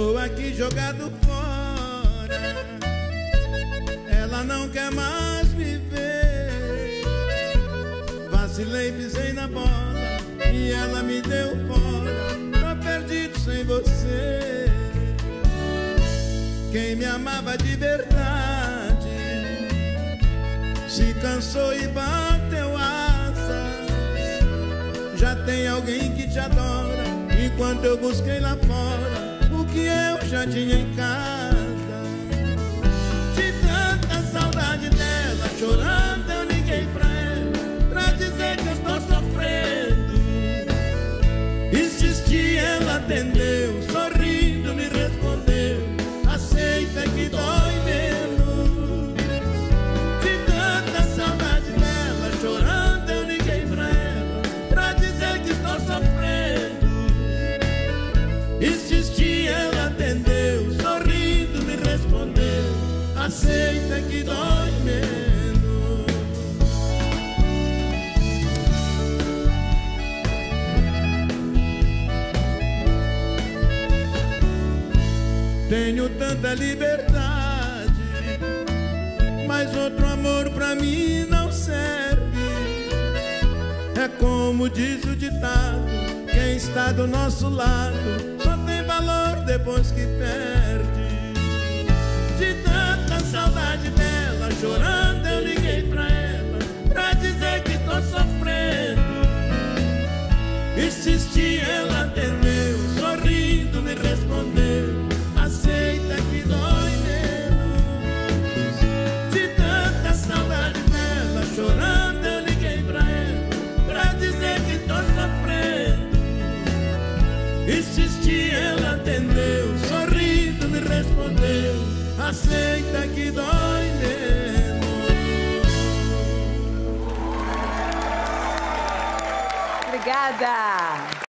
Tô aqui jogado fora, ela não quer mais me ver. Vacilei, pisei na bola e ela me deu fora. Tô perdido sem você. Quem me amava de verdade se cansou e bateu asas. Já tem alguém que te adora, enquanto eu busquei lá fora o que eu já tinha em casa. De tanta saudade dela, chorando eu liguei pra ela pra dizer que eu estou sofrendo. Insisti, ela atendeu, sorrindo me respondeu: aceita que dói menos. De tanta saudade dela, chorando eu liguei pra ela pra dizer que estou sofrendo. Insisti, ela atendeu, sorrindo me respondeu: aceita que dói menos. Tenho tanta liberdade, mas outro amor pra mim não serve. É como diz o ditado: quem está do nosso lado só tem valor depois que perde. De tanta saudade dela, chorando eu liguei pra ela pra dizer que estou sofrendo. Insisti, ela atendeu, sorrindo me respondeu: aceita que dói menos. De tanta saudade dela, chorando eu liguei pra ela pra dizer que tô sofrendo. Insisti, ela atendeu, sorrindo me respondeu: aceita que dói menos. Obrigada!